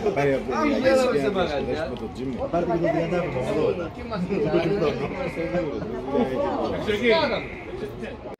Πάρε από την Αγία σε μαγαζιά. Πάρε και τον 30 από το 80.